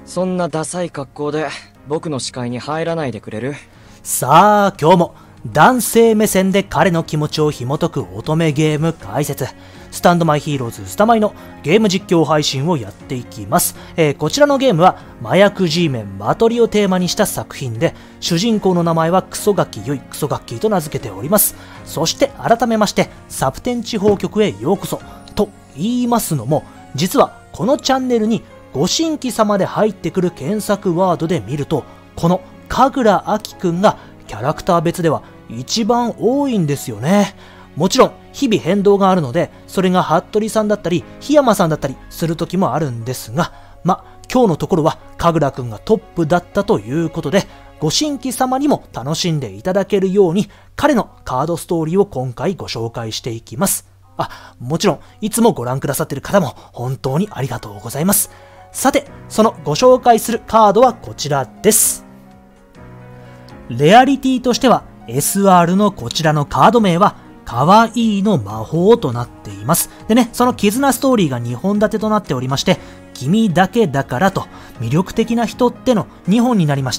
そんなダサい格好で僕の視界に入らないでくれる？ さあ、今日も男性目線で彼の気持ちを紐解く乙女ゲーム解説、スタンドマイヒーローズスタマイのゲーム実況配信をやっていきます。こちらのゲームは麻薬 G メンマトリをテーマにした作品で、主人公の名前はクソガキユイ、クソガッキーと名付けております。そして改めましてサプテン地方局へようこそと言いますのも、実はこのチャンネルにご新規様で入ってくる検索ワードで見ると、この神楽明くんがキャラクター別では一番多いんですよね。もちろん日々変動があるので、それが服部さんだったり檜山さんだったりする時もあるんですが、今日のところは神楽くんがトップだったということで、ご新規様にも楽しんでいただけるように彼のカードストーリーを今回ご紹介していきます。もちろんいつもご覧くださっている方も本当にありがとうございます。さて、そのご紹介するカードはこちらです。レアリティとしては SR のこちらのカード名はかわいいの魔法となっています。でね、その絆ストーリーが2本立てとなっておりまして、君だけだからと魅力的な人っての2本になりまして、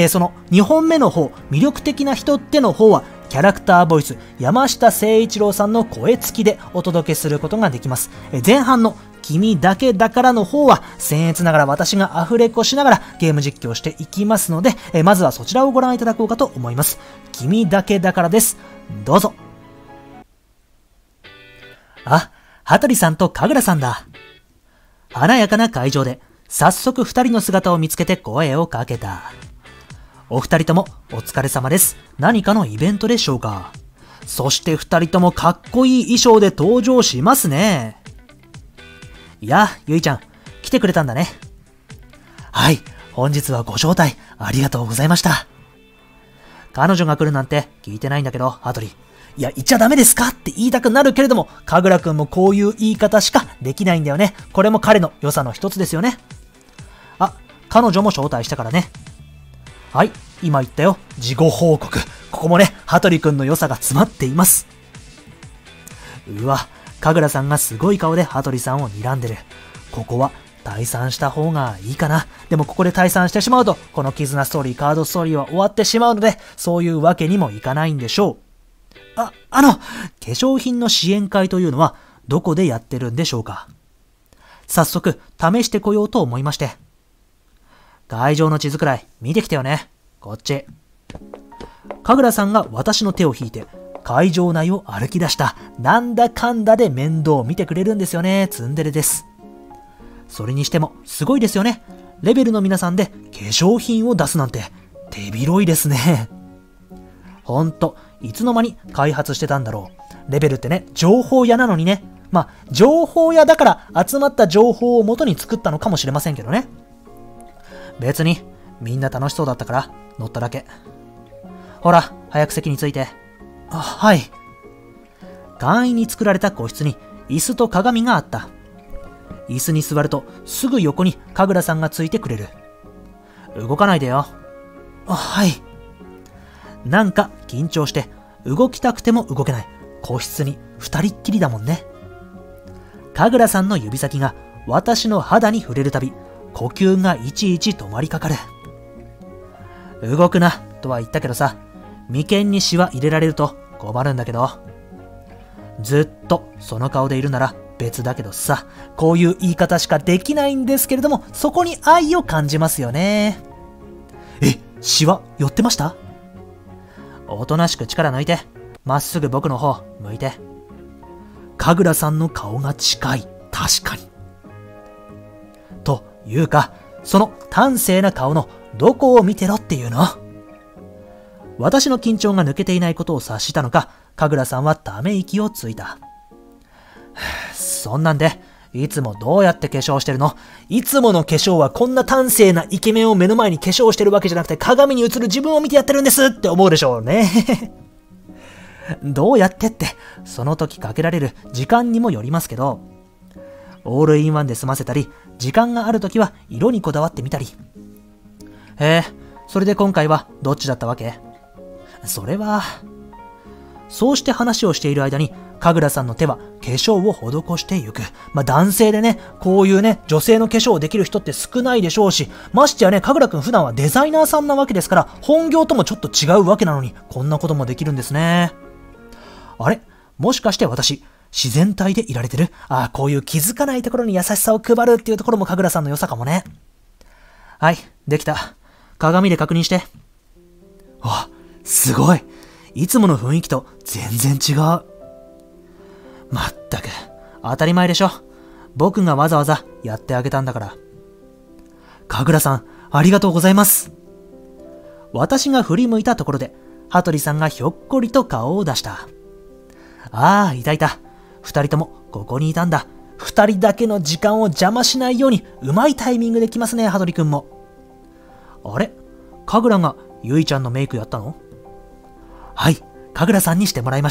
その2本目の方、魅力的な人っての方はキャラクターボイス山下誠一郎さんの声付きでお届けすることができます。前半の君だけだからの方は僭越ながら私がアフレコしながらゲーム実況していきますので、まずはそちらをご覧いただこうかと思います。君だけだからです。どうぞ。羽鳥さんと神楽さんだ。華やかな会場で早速2人の姿を見つけて声をかけた。お二人ともお疲れ様です。何かのイベントでしょうか。そして2人ともかっこいい衣装で登場しますね。いや、ゆいちゃん、来てくれたんだね。はい、本日はご招待ありがとうございました。彼女が来るなんて聞いてないんだけど、羽鳥。いや、言っちゃダメですかって言いたくなるけれども、神楽くんもこういう言い方しかできないんだよね。これも彼の良さの一つですよね。彼女も招待したからね。はい、今言ったよ。事後報告。ここもね、羽鳥くんの良さが詰まっています。うわ、神楽さんがすごい顔で羽鳥さんを睨んでる。ここは退散した方がいいかな。でもここで退散してしまうと、この絆ストーリー、カードストーリーは終わってしまうので、そういうわけにもいかないんでしょう。化粧品の支援会というのはどこでやってるんでしょうか。早速試してこようと思いまして。会場の地図くらい見てきてよね。こっち。神楽さんが私の手を引いて会場内を歩き出した。なんだかんだで面倒を見てくれるんですよね。ツンデレです。それにしてもすごいですよね。レベルの皆さんで化粧品を出すなんて手広いですね。ほんと、いつの間に開発してたんだろう。レベルってね、情報屋なのにね。情報屋だから集まった情報を元に作ったのかもしれませんけどね。別に、みんな楽しそうだったから乗っただけ。ほら、早く席に着いて。はい。簡易に作られた個室に椅子と鏡があった。椅子に座るとすぐ横に神楽さんがついてくれる。動かないでよ。はい。なんか緊張して動きたくても動けない個室に二人っきりだもんね。神楽さんの指先が私の肌に触れるたび、呼吸がいちいち止まりかかる。動くなとは言ったけどさ、眉間にシワ入れられると困るんだけど。ずっとその顔でいるなら別だけどさ、こういう言い方しかできないんですけれども、そこに愛を感じますよね。シワ寄ってました？おとなしく力抜いて、まっすぐ僕の方向いて。神楽さんの顔が近い。確かに。というか、その端正な顔のどこを見てろっていうの？私の緊張が抜けていないことを察したのか、神楽さんはため息をついた。そんなんで、いつもどうやって化粧してるの？いつもの化粧はこんな端正なイケメンを目の前に化粧してるわけじゃなくて、鏡に映る自分を見てやってるんですって思うでしょうね。どうやってって、その時かけられる時間にもよりますけど、オールインワンで済ませたり、時間がある時は色にこだわってみたり。それで今回はどっちだったわけ？それは、そうして話をしている間に、 神楽さんの手は化粧を施してゆく。男性でね、こういうね、女性の化粧をできる人って少ないでしょうし、ましてやね、神楽くん普段はデザイナーさんなわけですから、本業ともちょっと違うわけなのに、こんなこともできるんですね。あれ？もしかして私、自然体でいられてる？こういう気づかないところに優しさを配るっていうところも神楽さんの良さかもね。はい、できた。鏡で確認して。すごい。いつもの雰囲気と全然違う。まったく、当たり前でしょ。僕がわざわざやってあげたんだから。神楽さん、ありがとうございます。私が振り向いたところで、羽鳥さんがひょっこりと顔を出した。いたいた。二人ともここにいたんだ。二人だけの時間を邪魔しないように、うまいタイミングで来ますね、羽鳥くんも。あれ？神楽がゆいちゃんのメイクやったの？はい、神楽さんにしてもらいました。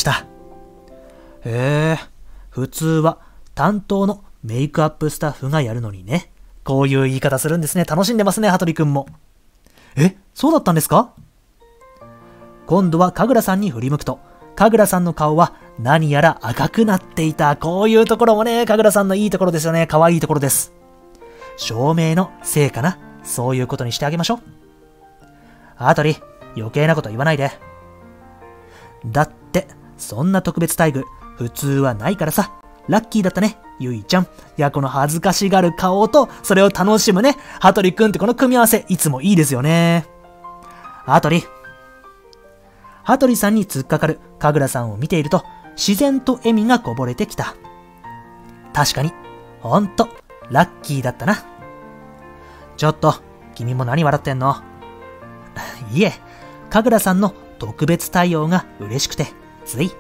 普通は担当のメイクアップスタッフがやるのにね。こういう言い方するんですね。楽しんでますね、羽鳥くんも。そうだったんですか？今度は神楽さんに振り向くと、神楽さんの顔は何やら赤くなっていた。こういうところもね、神楽さんのいいところですよね。可愛いところです。照明のせいかな。そういうことにしてあげましょう。羽鳥、余計なこと言わないで。だって、そんな特別待遇、普通はないからさ。ラッキーだったね、ゆいちゃん。いや、この恥ずかしがる顔と、それを楽しむね、羽鳥くんってこの組み合わせ、いつもいいですよね。羽鳥さんに突っかかる神楽さんを見ていると、自然と笑みがこぼれてきた。確かに、ほんと、ラッキーだったな。ちょっと、君も何笑ってんの？いえ、神楽さんの特別対応が嬉しくて、つい。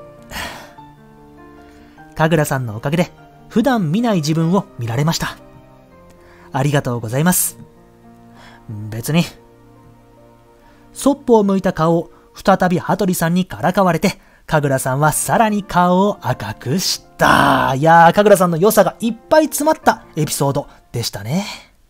神楽さんのおかげで、普段見ない自分を見られました。ありがとうございます。別に。そっぽを向いた顔を再び羽鳥さんにからかわれて、神楽さんはさらに顔を赤くした。いやー、神楽さんの良さがいっぱい詰まったエピソードでしたね。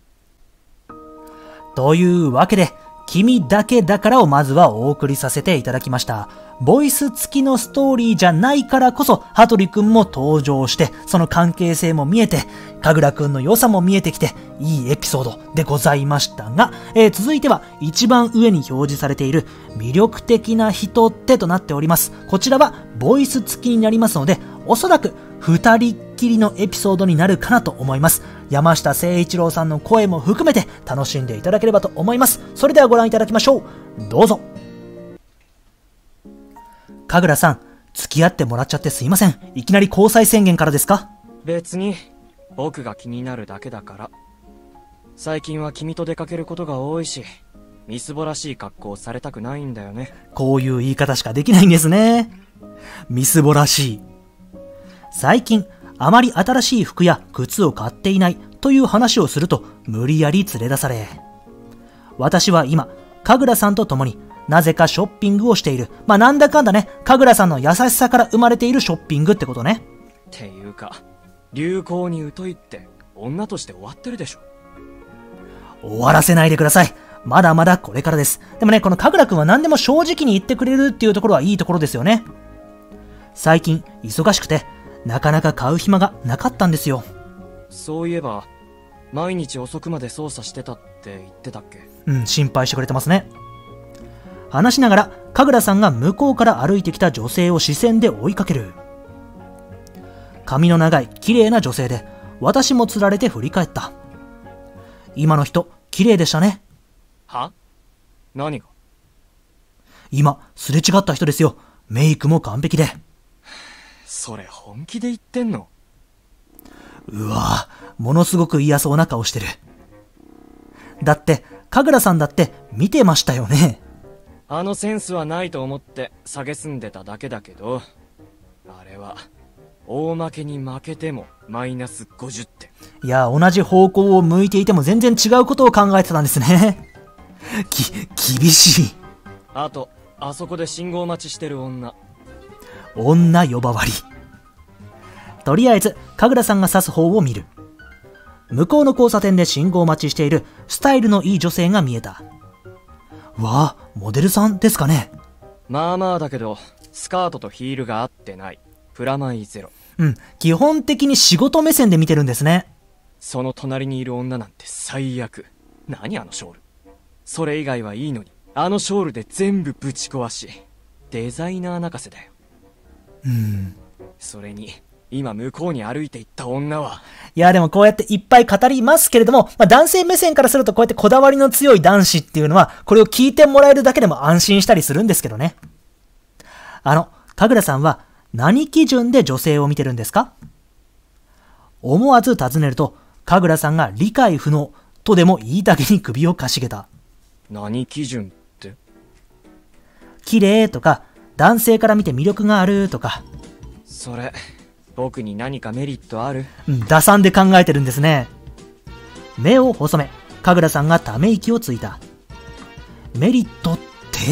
というわけで、君だけだからをまずはお送りさせていただきました。ボイス付きのストーリーじゃないからこそ、羽鳥くんも登場して、その関係性も見えて、神楽くんの良さも見えてきて、いいエピソードでございましたが、続いては一番上に表示されている魅力的な人ってとなっております。こちらはボイス付きになりますので、おそらく二人っきりのエピソードになるかなと思います。山下誠一郎さんの声も含めて楽しんでいただければと思います。それではご覧いただきましょう。どうぞ。神楽さん、付き合ってもらっちゃってすいません。いきなり交際宣言からですか？ 別に、僕が気になるだけだから。最近は君と出かけることが多いし、みすぼらしい格好をされたくないんだよね。 こういう言い方しかできないんですね。みすぼらしい。最近、あまり新しい服や靴を買っていないという話をすると無理やり連れ出され、私は今、神楽さんと共になぜかショッピングをしている。なんだかんだね、神楽さんの優しさから生まれているショッピングってことね。 っていうか、流行に疎いって女として終わってるでしょ。 終わらせないでください。まだまだこれからです。でもね、この神楽くんは何でも正直に言ってくれるっていうところはいいところですよね。最近忙しくてなかなか買う暇がなかったんですよ。 そういえば毎日遅くまで操作してたって言ってたっけ？ 心配してくれてますね。話しながら神楽さんが向こうから歩いてきた女性を視線で追いかける。髪の長い綺麗な女性で、私もつられて振り返った。今の人綺麗でしたね。 は？何が？ 今すれ違った人ですよ。メイクも完璧で。 それ本気で言ってんの？ うわぁ、ものすごく嫌そうな顔してる。だって神楽さんだって見てましたよね。 あのセンスはないと思って蔑んでただけだけど、あれは大負けに負けてもマイナス50点。 いや、同じ方向を向いていても全然違うことを考えてたんですね。厳しい。 あと、あそこで信号待ちしてる女呼ばわり。とりあえず神楽さんが指す方を見る。向こうの交差点で信号待ちしているスタイルのいい女性が見えた。わあ、モデルさんですかね。 まあまあだけどスカートとヒールが合ってない。 プラマイゼロ。 基本的に仕事目線で見てるんですね。 その隣にいる女なんて最悪。何あのショール。それ以外はいいのに、あのショールで全部ぶち壊し、デザイナー泣かせだよ。それに、今向こうに歩いていった女は。 いや、でもこうやっていっぱい語りますけれども、男性目線からするとこうやってこだわりの強い男子っていうのは、これを聞いてもらえるだけでも安心したりするんですけどね。神楽さんは何基準で女性を見てるんですか？思わず尋ねると、神楽さんが理解不能とでも言いたげに首をかしげた。 何基準って？ 綺麗とか、男性から見て魅力があるとか。 それ、僕に何かメリットある？ 打算で考えてるんですね。目を細め、神楽さんがため息をついた。メリットって？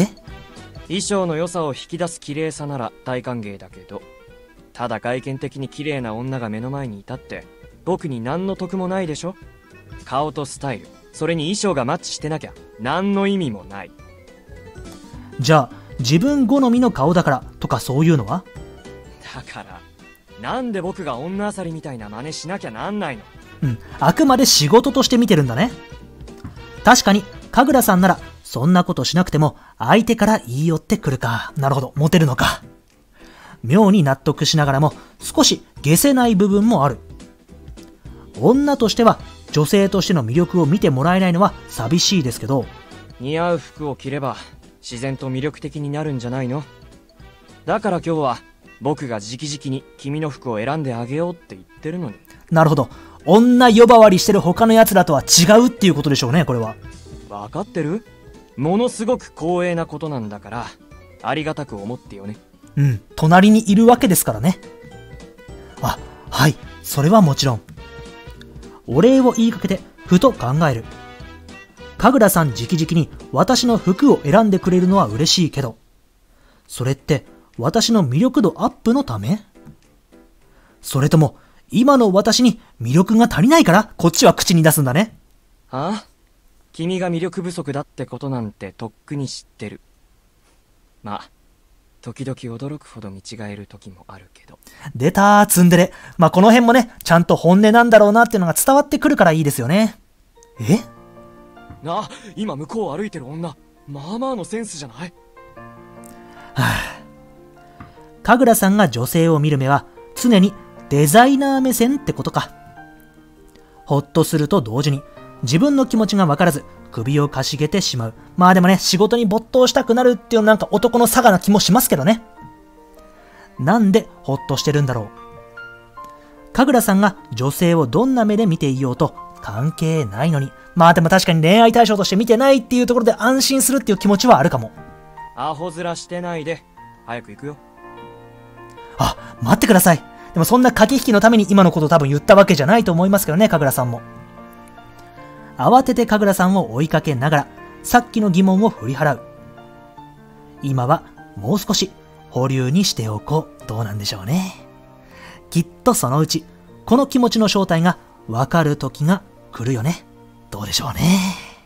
衣装の良さを引き出す綺麗さなら大歓迎だけど、ただ外見的に綺麗な女が目の前にいたって僕に何の得もないでしょ。顔とスタイル、それに衣装がマッチしてなきゃ何の意味もない。 じゃあ自分好みの顔だからとかそういうのは？ だからなんで僕が女あさりみたいな真似しなきゃなんないの？ あくまで仕事として見てるんだね。確かに神楽さんならそんなことしなくても相手から言い寄ってくるか。なるほど、モテるのか。妙に納得しながらも少し解せない部分もある。女としては女性としての魅力を見てもらえないのは寂しいですけど、 似合う服を着れば自然と魅力的になるんじゃないの？だから今日は僕が直々に君の服を選んであげようって言ってるのに。 なるほど、女呼ばわりしてる他の奴らとは違うっていうことでしょうね、これは。 分かってる？ものすごく光栄なことなんだからありがたく思ってよね。 隣にいるわけですからね。はい、それはもちろん。お礼を言いかけてふと考える。神楽さん直々に私の服を選んでくれるのは嬉しいけど、それって私の魅力度アップのため？それとも今の私に魅力が足りないからこっちは口に出すんだね。 君が魅力不足だってことなんてとっくに知ってる。まあ時々驚くほど見違える時もあるけど。 出たー、ツンデレ。この辺もね、ちゃんと本音なんだろうなっていうのが伝わってくるからいいですよね。 今向こうを歩いてる女、まあまあのセンスじゃない？ 神楽さんが女性を見る目は常にデザイナー目線ってことか。ほっとすると同時に自分の気持ちが分からず首をかしげてしまう。でもね、仕事に没頭したくなるっていうのなんか男の差がな気もしますけどね。なんでほっとしてるんだろう。神楽さんが女性をどんな目で見ていようと関係ないのに。でも確かに恋愛対象として見てないっていうところで安心するっていう気持ちはあるかも。 アホ面してないで早く行くよ。 待ってください。でもそんな駆け引きのために今のこと多分言ったわけじゃないと思いますけどね、神楽さんも。慌てて神楽さんを追いかけながらさっきの疑問を振り払う。今はもう少し保留にしておこう。どうなんでしょうね。きっとそのうちこの気持ちの正体がわかる時が来るよね。どうでしょうね。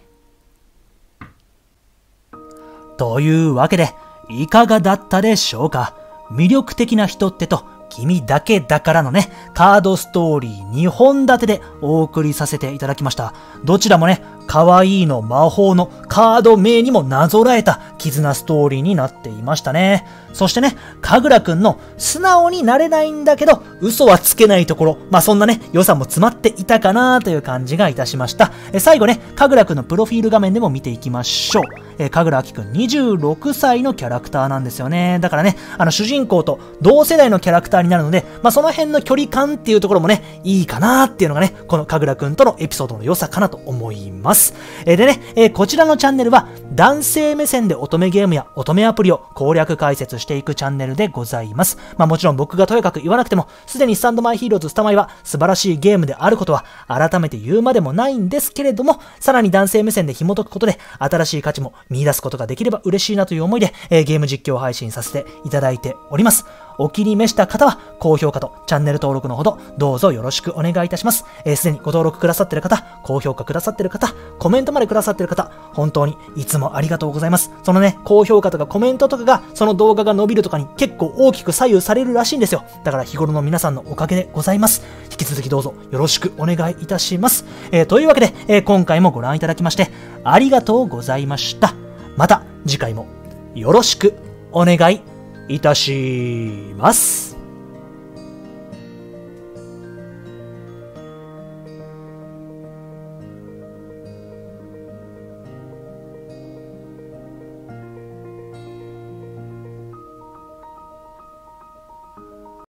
というわけでいかがだったでしょうか。魅力的な人ってと君だけだからのね、カードストーリー2本立てでお送りさせていただきました。どちらもね、可愛いの魔法のカード名にもなぞらえた絆ストーリーになっていましたね。そしてね、神楽くんの素直になれないんだけど嘘はつけないところ、そんなね、良さも詰まっていたかなという感じがいたしました。最後ね、神楽くんのプロフィール画面でも見ていきましょう。神楽明くん26歳のキャラクターなんですよね。だからね、主人公と同世代のキャラクターになるので、その辺の距離感っていうところもね、いいかなっていうのがね、この神楽くんとのエピソードの良さかなと思います。でね、こちらのチャンネルは男性目線で乙女ゲームや乙女アプリを攻略解説していくチャンネルでございます。もちろん僕がとやかく言わなくても、すでにスタンドマイヒーローズスタマイは素晴らしいゲームであることは改めて言うまでもないんですけれども、さらに男性目線で紐解くことで新しい価値も見出すことができれば嬉しいなという思いで、ゲーム実況配信させていただいております。 お気に召した方は、高評価とチャンネル登録のほど、どうぞよろしくお願いいたします。すでにご登録くださっている方、高評価くださっている方、コメントまでくださっている方、本当にいつもありがとうございます。そのね、高評価とかコメントとかが、その動画が伸びるとかに結構大きく左右されるらしいんですよ。だから日頃の皆さんのおかげでございます。引き続きどうぞよろしくお願いいたします。というわけで、今回もご覧いただきまして、ありがとうございました。また次回もよろしくお願いいたします。